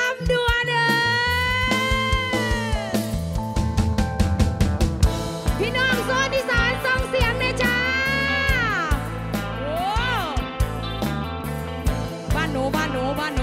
ำดัวเด้อพี่น้องโซนอีสานส่งเสียงเลยจ้าโอ้บ้านหนูบ้านหนูบ้านหนู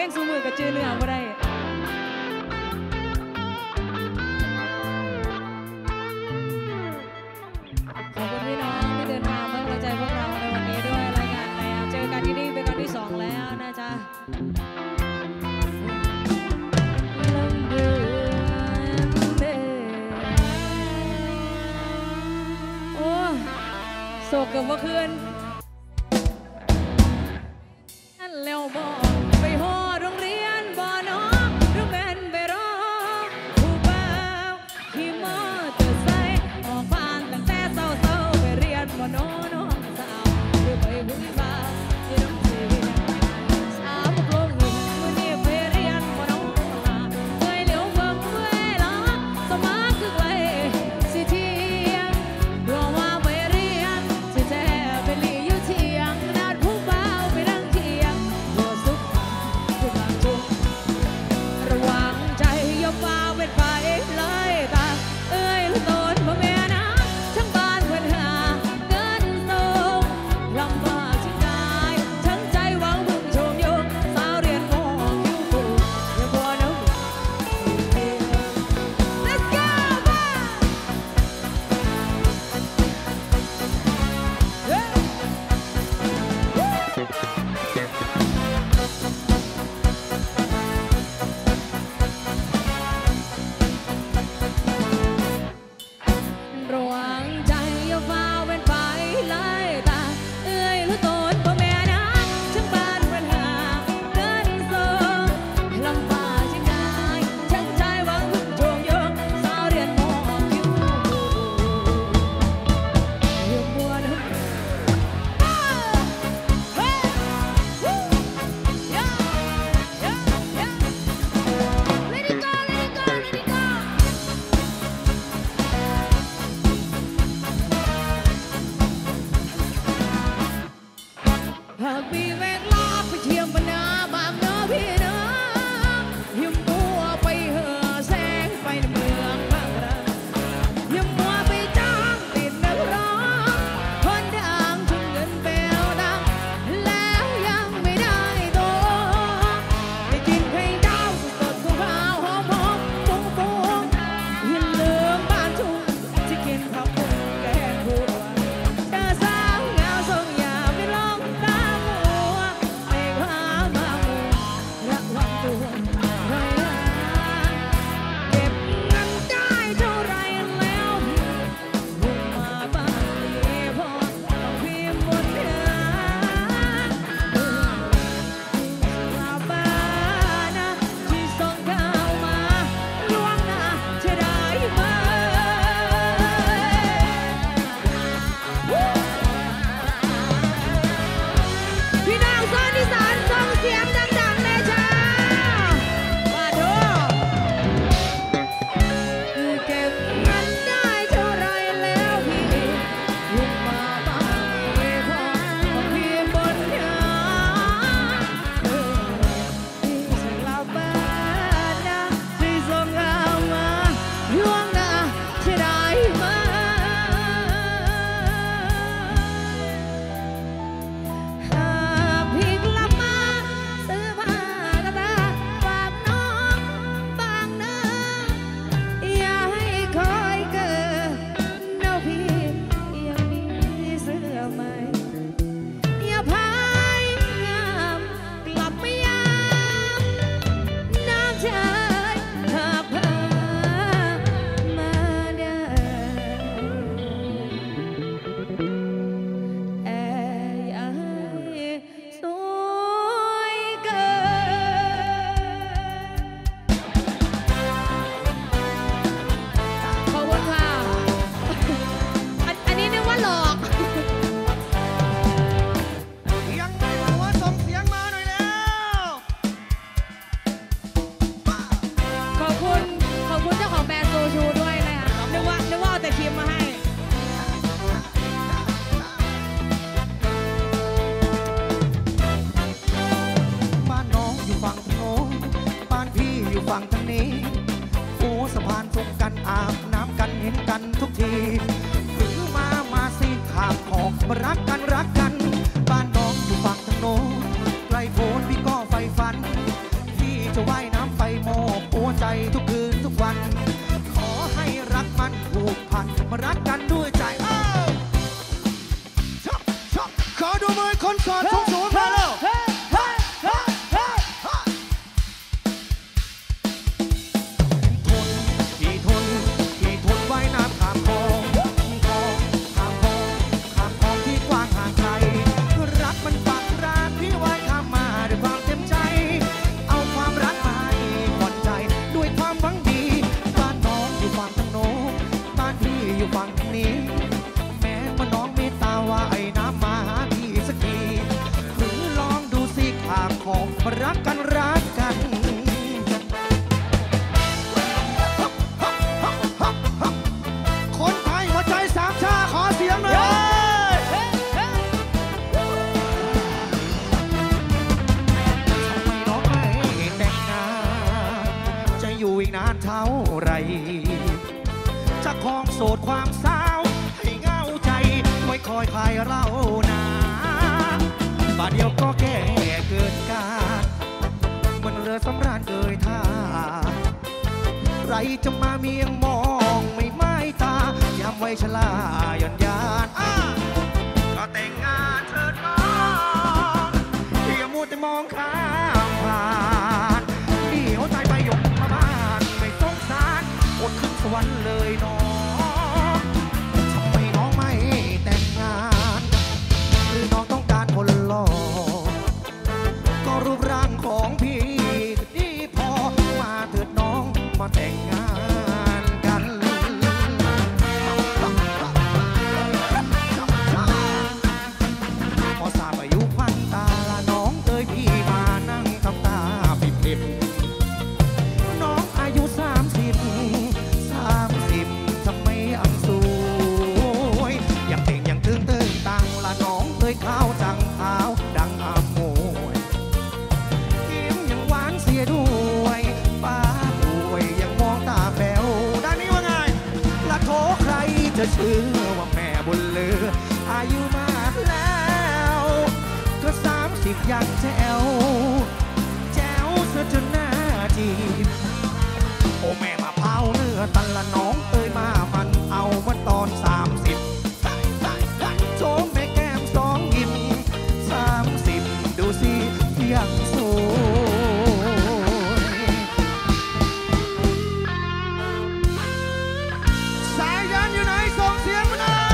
ลงสูมือกับจื้อเนื้อบ่ได้ขอบคุณพี่น้องที่เดินทางมาให้กำลังใจพวกเราในวันนี้ด้วยรายงานแล้วเจอกันที่นี่เป็นครั้งที่2แล้วนะจ๊ะโอ้โศกเกือบเมื่อคืนนั่นแล้วบอกไปหอโรงเรียนบ่น้องหรือแม่นไปรอผู้บ่าวขี่มอเตอร์ไซค์ออกผ่านตั้งแต่เช้าๆไปเรียนบ่น้องน้องสาวหรือไปผู้บ่าวที่น้ำเสียสาวพวกลงมื้อนี้ไปเรียนบ่น้องเคยเลี้ยวเบิ่งเวลาสมาคือไกลสิเที่ยงรอว่าไปเรียนสิแท้เป็นลีอยู่เที่ยงนัดผู้บ่าวไปนั่งเที่ยงบ่สุขทุกหลังทุกระวังใจอย่าฟ้าเป็นไปเลยตาเอ้ยลูกโตนพ่อแม่นะทั้งบ้านเพิ่นหาเงินส่งลำบากที่กายทั้งใจหวังพึ่งชมโยมสาวเรียนมอคิวฟูอย่าบ่น้อง Let's go บ้าระวังใจอย่าฟ้าเป็นไปเลยตาเอ้ยลูกโตนพ่อแม่นะทั้งบ้านปัญหาเงินส่งลำบากที่กายทั้งใจหวังพึ่งชมโยมสาวเรียนมอคิวอย่ามัวนะ เฮ้ยวู้ย่าย่าย่า Let it go Let it go Let it go หากมีเวลาไปเที่ยวบรรณาบางเนาะพี่เนาะอย่ามัวไปเห่อแสงไฟในเมืองบางรักอย่ามัวไปจ้างติดนักร้องคนดังทุ่มเงินแปลวดังแล้วยังไม่ได้ตัวได้กินไข่ดาวสดๆข้าวหอมๆฟุ้งๆอย่าลืมบ้านทุ่งที่กินข้าวปุ้งแกงคั่วเธอสาวงามทรงอย่าไปลองตามมัวไปพามามัวระวังตัวหน่อยนะเก็บเงินได้เท่าไรแล้วพี่มุ่งมาบ้านนี้พอต้องพี่หมดเงินกลับบ้านนะที่ส่งข่าวมาล่วงหน้าจะได้ไหม พี่น้องโซนอีสานส่งเสียงดังๆเลยจ้ามาดูเก็บเงินได้เท่าไรแล้วพี่ลุกมาบ้านนี้พอพี่บนยาพี่จะกลับบ้านนะที่ส่งข่าวมาล่วงหน้าจะได้ไหม หากพี่กลับมาซื้อผ้ากระตาฝากน้องบางนะอย่าให้คอยเกิดเนาะพี่ยังมีเสื้อใหม่อย่าพายงามกลับไม่ยามน้ำใจหากพามาได้แอร์อย่าให้สวยเกินขอบคุณค่ะอันนี้นึกว่าหลอกยังไม่หัวส่งเสียงมาหน่อยแล้วขอบคุณเจ้าของแบรนด์โซชูด้วยนะคะนึกว่าเอาแต่ทีมมาให้บ้านน้องอยู่ฝั่งทางโน้นบ้านพี่อยู่ฝั่งทางนี้ฟูสะพานสุกกันอาบน้ำกันเห็นกันทุกทีถึงมาสิข้ามขอบมารักกันบ้านน้องอยู่ฝั่งทางโน้นไกลโพ้นพี่ก็ใฝ่ฝันอยู่ฝั่งนี้ แม้ว่าน้องเมตตาว่าไอ้น้ำมาหาพี่สักทีหรือลองดูสิข้างของรักกันรักกันคนไทยหัวใจสามชาขอเสียงหน่อยทำไมน้องไม่แต่งงานจะอยู่อีกนานเท่าไรจะคล้องโสดความสาวให้เหงาใจไม่คอยใครเรานาบาดเดียวก็แก่เกินการเหมือนเรือสำราญเกยท่าใครจะมาเมียงมองไม่ไม้ตายามไว้ชลาย่อนยานก็แต่งงานเถิดน้องอย่ามัวแต่มองข้ามผ่านเดี๋ยวใจไปยกมาบ้านไม่สงสารอดขึ้นสวรรค์เลยน้องทำไมน้องไม่แต่งงานหรือน้องต้องการคนหล่อก็รูปร่างของพี่ดีพอมาเถิดน้องมาแต่งงานกันพอทราบอายุพันตาละน้องเอ้ยพี่มานั่งทำตาปิบน้องอายุ30ทำไมอังสวยยังเต่งยังตึงตังละน้องเอ้ยข้าวจังขาวดังอามวยยิ้มยังหวานเสียด้วยป้าด้วยยังมองตาแป๋วด้านนี้ว่าไงละโถใครจะเชื่อว่าแม่บุญเหลืออายุมากแล้วก็30ยังแจ๋วเสียจนหน้าจีบโอ้แม่มาเผาเนื้อตันละน้องเอ้ยมามันเอามาตอน30โจมแม่แก้มสองยิ้ม30ดูสิยังสวยสายยันอยู่ไหนส่งเสียงมาหน่อย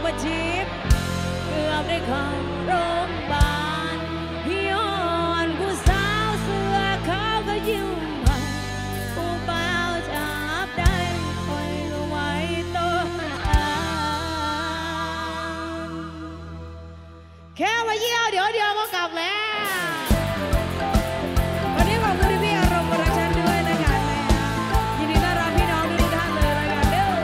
ประชิดเกือบได้เข้าโรงพยาบาลย้อนผู้สาวเสื้อขาวก็ยิ้มให้ผู้เบาจับได้คอยก็ไว้ตัวแค่มาเยี่ยวเดี๋ยวก็กลับแล้ววันนี้ขอบคุณพี่อารมณ์โปรดักชั่นด้วยรายการเลยยินดีต้อนรับพี่น้องทุกท่านเลยรายการเด้อ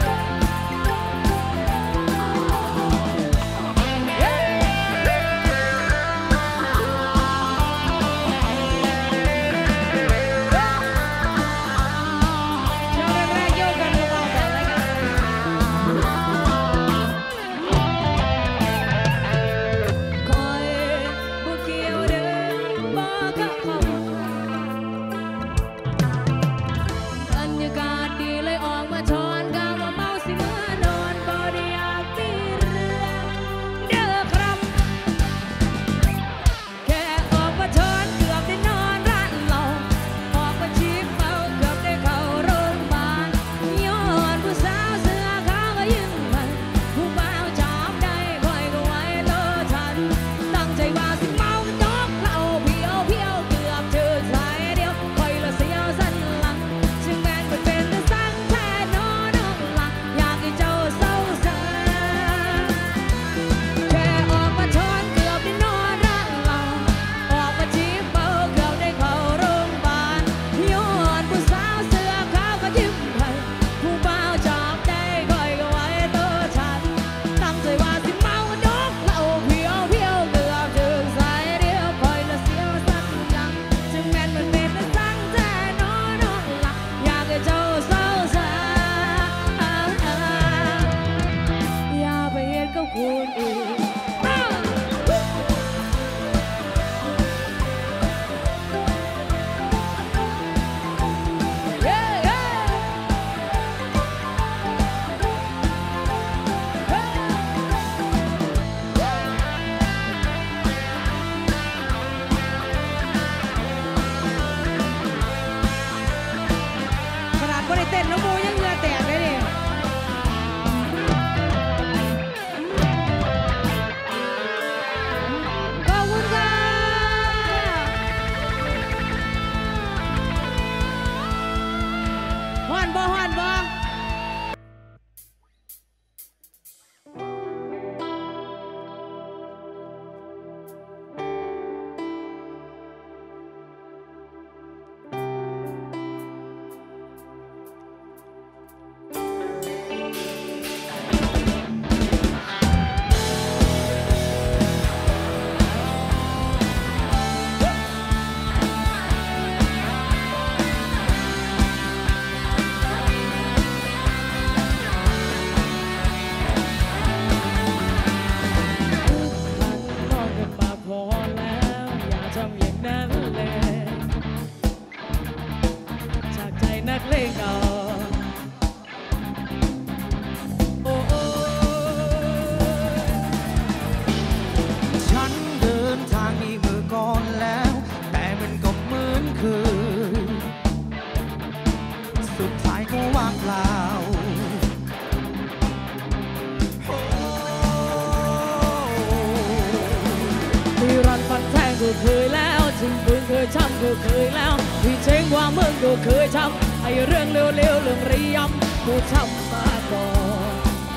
เคยแล้วถึงปืนเคยช้ำก็เคยแล้วที่เช้งว่าเมืองก็เคยช้ำไอ้เรื่องเร็วๆเรื่องระยำกูช้ำมาก่อน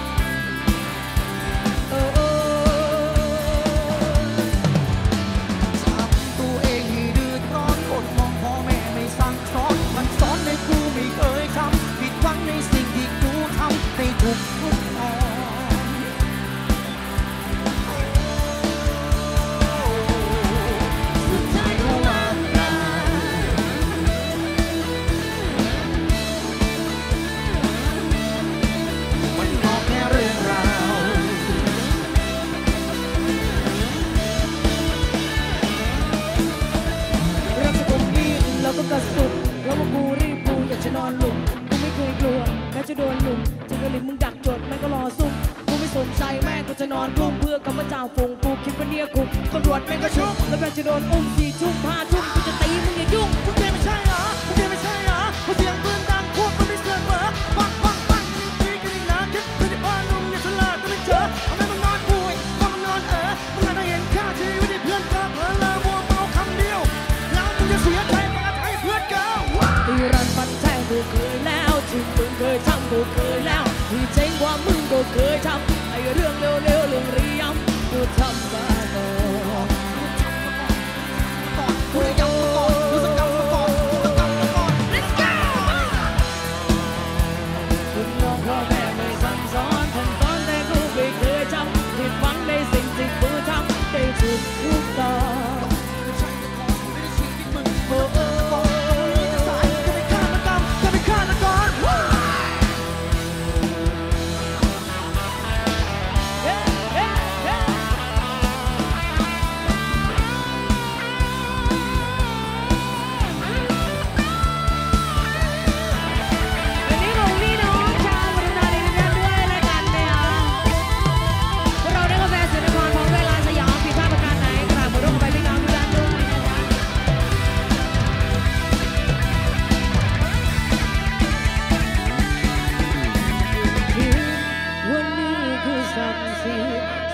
ทำตัวเองให้เดือดร้อนคนมองพ่อแม่ไม่สั่งสอนมันสอนในกูไม่เคยทำผิดหวังในสิ่งที่กูทำในทุกตอนกระสุดแล้วว่ากูรีบกูอยากจะนอนหลุมกูไม่เคยกลัวแม้จะโดนหลุมจะกระลิมมึงดักจดแม่งก็รอซุ่มกูไม่สนใจแม่กูจะนอนกลุ้มเพื่อกับพระเจ้าฟงกูคิดว่าเนี่ยกูตำรวจแม่งก็ชุบแล้วแม่งจะโดนอุ้ม4 ทุ่ม5 ทุ่มกูจะตีมึงอย่ายุ่งกูเพียงไม่ใช่เหรอกูเพียงไม่ใช่เหรอกูเสียงปืนดังพวกมันไม่เสือกเหรอปังปังปังนี่ตีกันอีกนะคิดไม่ได้พานุ่มอย่าฉลาดก็ไม่เจอเอาแม่มึง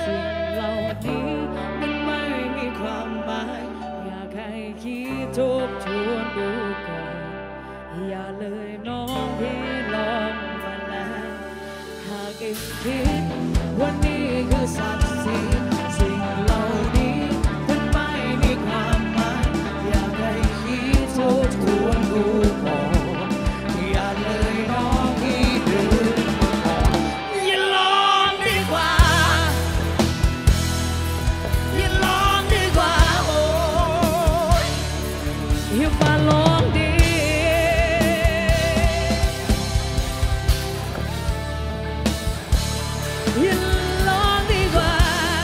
สิ่งเหล่านี้มันไม่มีความหมายอยากให้คิดทบทวนดูก่อนอย่าเลยน้องพี่ลองมาแล้วหากเองคิดวันนี้คือทรัพย์สินสิ่งเหล่านี้มันไม่มีความหมายอยากให้คิดทบทวนดูก่อนอย่าเลยน้องพี่ดูก่อนอย่าลองดีกว่าอย่าลองดีกว่าโอ้ยอย่ามาลองดีอย่าลองดีกว่า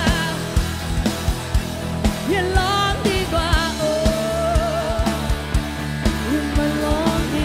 อย่าลองดีกว่าโอ้อย่ามาลองดี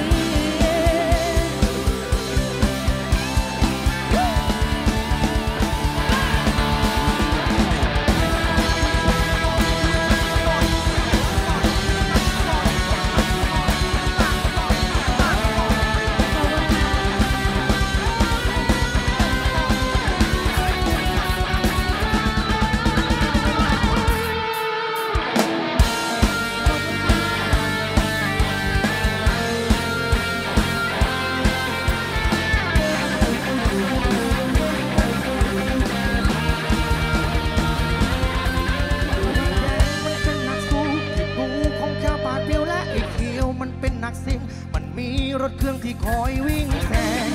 นักซิ่งมันมีรถเครื่องที่คอยวิ่งแซง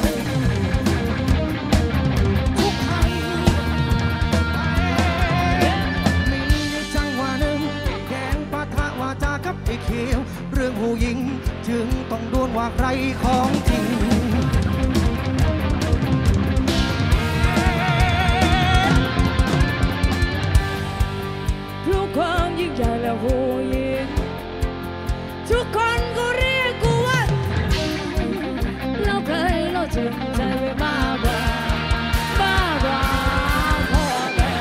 ทุกคันมีจังหวะหนึ่งแข่งปะทะวาจากับไอ้เขียวเรื่องผู้หญิงจึงต้องดวลว่าใครของจริงเพราะความยิ่งใหญ่และผู้หญิงทุกคนก็เรียกกูว่าเราเคยเราจริงใจไปมากกว่าพ่อแม่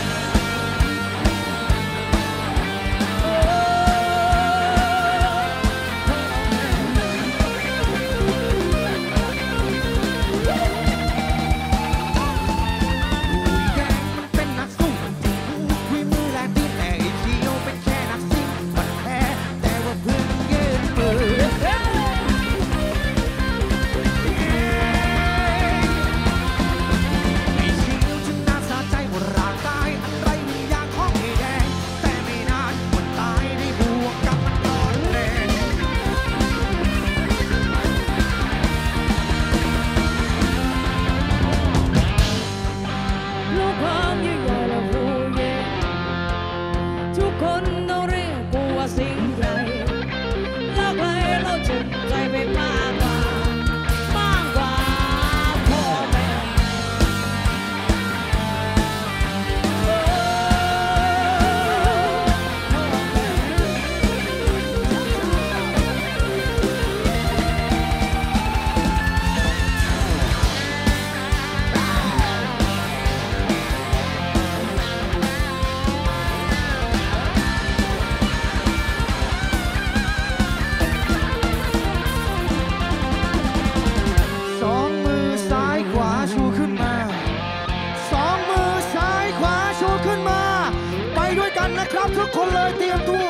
แกมันเป็นนักสู้จริงคุยมือแรงที่แต่ไอ้เขียวเป็นแค่นักซิ่งมันแพ้แต่ว่าเพื่อนยืนมือทุกคนเลยเตรียมตัว